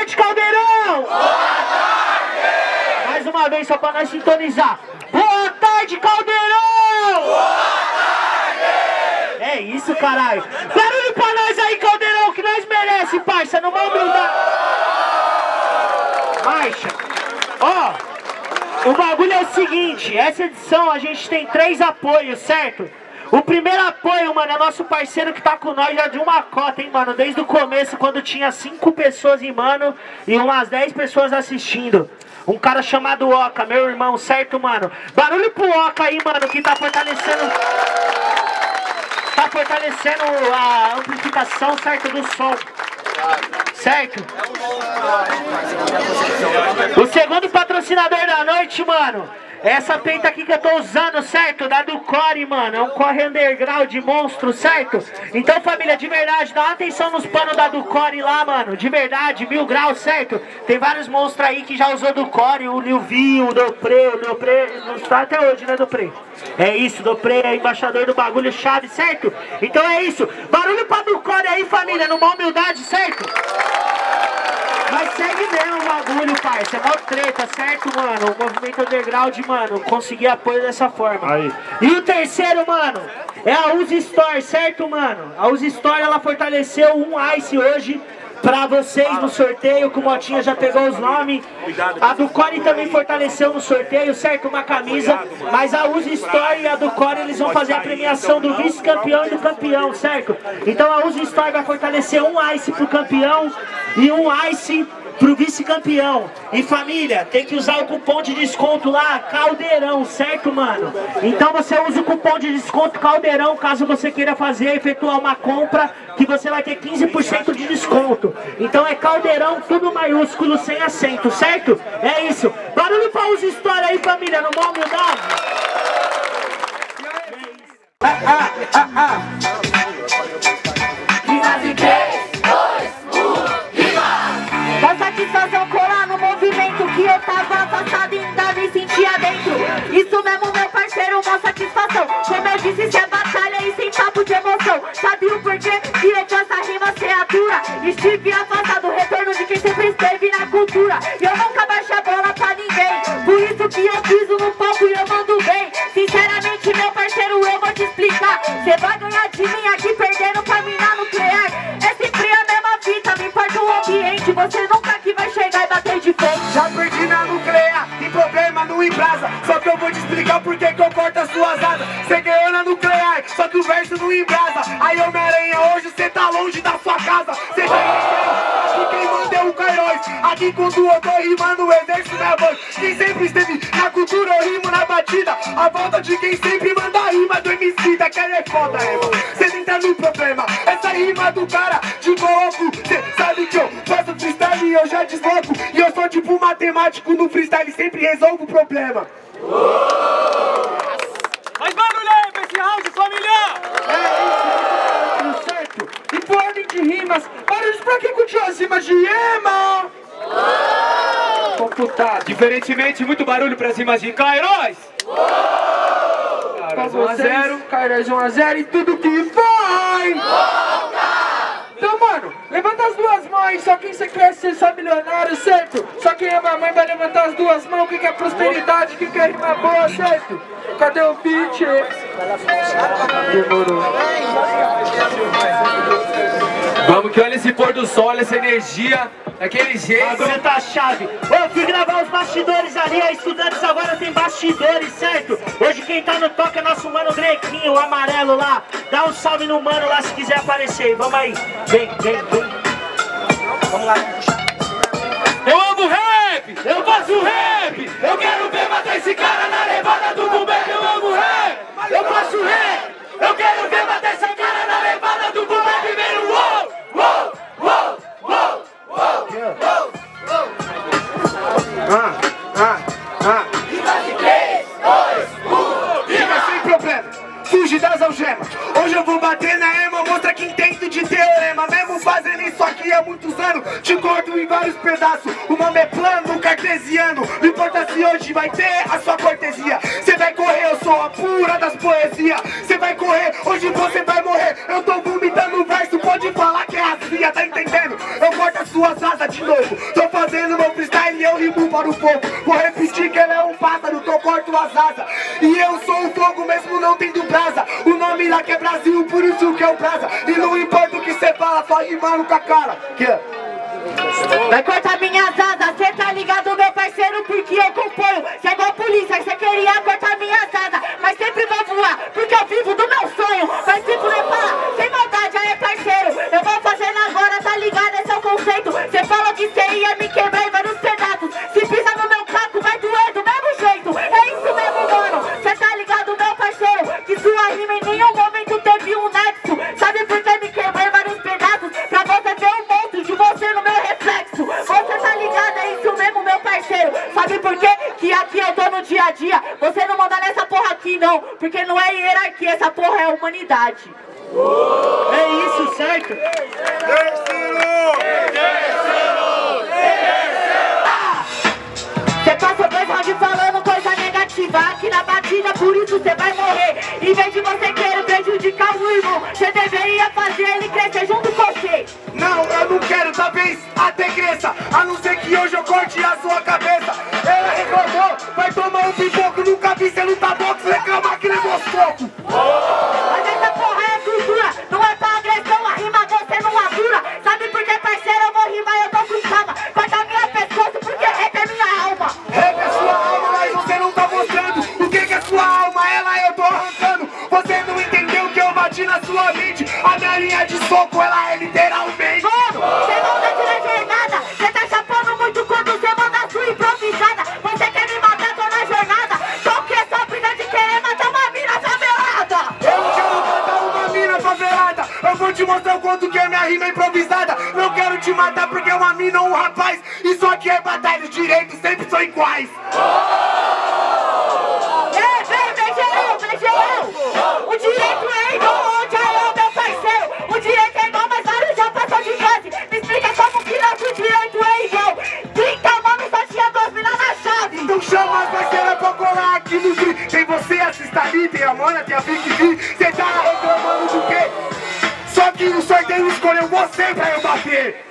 tarde, Caldeirão! Boa tarde! Mais uma vez, só pra nós sintonizar. Boa tarde, Caldeirão! Boa tarde! É isso, caralho. Barulho pra nós aí, Caldeirão, que nós merece, parça. Não vai humildade. Marcha. Ó, o bagulho é o seguinte. Essa edição a gente tem 3 apoios, certo? O primeiro apoio, mano, é nosso parceiro que tá com nós já de uma cota, hein, mano. Desde o começo, quando tinha 5 pessoas em mano e umas 10 pessoas assistindo. Um cara chamado Oca, meu irmão, certo, mano? Barulho pro Oca aí, mano, que tá fortalecendo a amplificação, certo, do som. Certo? O segundo patrocinador da noite, mano, essa peita aqui que eu tô usando, certo? Da do Core, mano. É um Core underground monstro, certo? Então, família, de verdade, dá uma atenção nos panos da do Core lá, mano. De verdade, 1000 graus, certo? Tem vários monstros aí que já usou do Core. O Nilvi, o Dopré. O Dopré não está até hoje, né, Dopré? É isso, Dopré é embaixador do bagulho chave, certo? Então é isso. Barulho pra do Core aí, família, numa humildade, certo? Mas segue mesmo o bagulho, parça. É mó treta, certo, mano? O movimento underground, mano, conseguir apoio dessa forma. Aí. E o terceiro, mano, é a Uzi Store, certo, mano? A Uzi Store, ela fortaleceu um Ice hoje pra vocês no sorteio, que o Motinha já pegou os nomes. A do Core também fortaleceu no sorteio, certo? Uma camisa. Mas a Uzi Store e a do Core, eles vão fazer a premiação do vice-campeão e do campeão, certo? Então a Uzi Store vai fortalecer um Ice pro campeão e um Ice pro vice-campeão. E família, tem que usar o cupom de desconto lá, Caldeirão, certo, mano? Então você usa o cupom de desconto Caldeirão, caso você queira fazer, efetuar uma compra, que você vai ter 15% de desconto. Então é Caldeirão, tudo maiúsculo, sem acento, certo? É isso. Barulho pra Uzi História aí, família, no mó humildade. Dá satisfação colar no movimento que eu tava afastado e ainda me sentia dentro. Isso mesmo, meu parceiro, uma satisfação. Como eu disse, isso é batalha e sem papo de emoção. Sabe o porquê que eu faço a rima ser a dura? Estive afastado, retorno de quem sempre esteve na cultura. E eu nunca baixei a bola pra ninguém. Por isso que eu piso no palco e eu mando bem. Sinceramente, meu parceiro, eu vou te explicar. Cê vai ganhar de mim aqui perdendo pra mina nuclear. É sempre a mesma fita, não importa o ambiente. Você nunca aqui vai chegar e bater de frente. Já perdi na nuclear, tem problema no embrasa. Só que eu vou te explicar por que eu corto as suas asas. Cê ganhou na nuclear, só que o verso não embrasa. Aí Homem-Aranha, hoje cê tá longe da sua casa. Cê já entendeu que quem manda é o Kairos. Aqui quando eu tô rimando, o exército minha voz. Quem sempre esteve na cultura, eu rimo na batida. A volta de quem sempre manda a rima do MC da que é foda, irmão. Cê entra no problema, essa rima do cara de coloco. Cê sabe que eu faço freestyle e eu já desloco. E eu sou tipo matemático no freestyle, sempre resolvo o problema. Mas barulho aí pra esse round, família! É isso, certo? E por ordem de rimas, barulhos pra quem curtiu as rimas de Ema? Computado. Diferentemente, muito barulho pras rimas de Kairos! Kairos 1-0, Kairos 1-0 e tudo que vai! Então, mano, levanta as duas mãos aí, só quem você quer ser só milionário, certo? Só quem ama a mãe vai levantar as duas mãos, quem quer prosperidade, quem quer rima boa, certo? Cadê o beat? Demorou. Vamos que olha esse pôr do sol, olha essa energia, daquele jeito. Agora tá chave. Eu fui gravar os bastidores ali, a Estudantes agora tem bastidores, certo? Hoje quem tá no toque é nosso mano Grequinho, o amarelo lá. Dá um salve no mano lá se quiser aparecer. Vamos aí. Vem. Vamos lá. Eu amo rap, eu faço rap. Eu quero ver matar esse cara na levada do boom bap. Eu amo rap, eu faço rap. Eu quero ver matar esse cara na levada do boom bap. Vem no uou, uou, uou, uou, uou, uou. Fica sem problema, fuge das algemas. Hoje eu vou bater na ema, mostra que entendo de teorema. Mesmo fazendo isso aqui há muitos anos, te corto em vários pedaços. O nome é plano cartesiano, não importa se hoje vai ter a sua cortesia. Você vai correr, eu sou a pura das poesias. Você vai correr, hoje você vai morrer. Eu tô vomitando verso, pode falar que é azia, tá entendendo? Eu corto as suas asas de novo. Tô fazendo meu freestyle e eu rimo para o povo. Vou repetir que ele é um pássaro, que eu corto as asas. E eu sou o fogo mesmo não tendo brasa. O nome lá que é Brasil, por isso que é o brasa. E não importa o que cê fala, só rimando com a cara. Que é? Vai cortar minhas asas, cê tá ligado, meu parceiro, porque eu componho. Cê é igual a polícia, cê queria cortar minhas asas, mas sempre vou voar, porque eu vivo do meu sonho. Mas se puder falar, sem maldade, aí parceiro, eu vou fazendo agora, tá ligado, esse é o conceito. Cê falou que cê ia me quebrar em vários pedaços. Se pisa no meu caco, vai doer do mesmo jeito. É isso mesmo, mano, cê tá ligado, meu parceiro, que sua rima em nenhum momento teve um nexo. Sabe por que me quebrei em vários pedaços? Pra você ver um monstro de você no meu reflexo. Você tá ligado, é isso mesmo, meu parceiro. Sabe por quê? Que aqui eu tô no dia a dia. Você não manda nessa porra aqui não, porque não é hierarquia, essa porra é humanidade. É isso, certo? Cê passou 2 rounds falando coisa negativa aqui na batida, por isso cê vai morrer. Em vez de você querer prejudicar o irmão, cê deveria fazer ele crescer junto com você. Não, eu não quero, talvez até cresça, a não ser que hoje eu corte a sua cabeça. Ela reclamou, vai tomar um pipoco, nunca vi cê não tá bom, se reclamar que levou os poucos. Mas essa porra é cultura, não é pra agressão, a rima você não atura. Sabe por que, parceiro, eu vou rimar, eu tô com calma. Corta minha pescoço porque rap é minha alma. Rap é sua alma, mas você não tá mostrando o que é sua alma, ela eu tô arrancando. Você não entendeu que eu bati na sua mente, a minha linha de soco, ela é literalmente. Mano, cê não desce na jornada, cê tá chapando muito quando cê manda sua improvisada. Você quer me matar, tô na jornada, só que é só briga de querer matar uma mina favelada. Eu não quero matar uma mina favelada, eu vou te mostrar o quanto que é minha rima improvisada. Não quero te matar porque é uma mina ou um rapaz, isso aqui é batalha, os direitos sempre são iguais. O direito é igual onde é meu parceiro. O direito é igual, mas vários já passou de fase. Me explica como que nosso direito é igual. 30 mano só tinha 2 mina na chave. Então chama as parceiras pra colar aqui no Free. Tem você, a Sistali, tem a Mana, tem a Vic V. Cê tá reclamando do quê? Só que no sorteio escolheu você pra eu bater.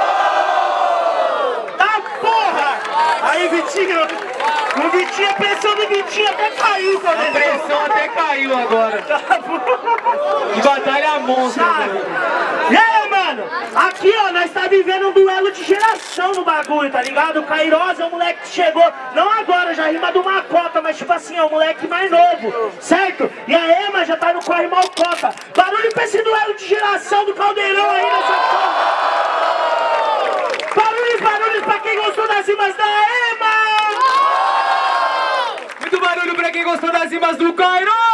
Tá porra! Aí, Vitinho, o Vitinho, a pressão do Vitinho até caiu, cara. A pressão até caiu agora. Que batalha monstra, sabe? E aí, mano? Aqui, ó, nós tá vivendo um duelo de geração no bagulho, tá ligado? O Kairoz é o moleque que chegou, não agora, já rima do Macota, mas tipo assim, é o moleque mais novo, certo? E a Ema já tá no corre Malcota. Barulho pra esse duelo de geração do Caldeirão aí nessa porra. Barulho pra quem gostou das rimas da Ema! Muito barulho pra quem gostou das rimas do Cairo!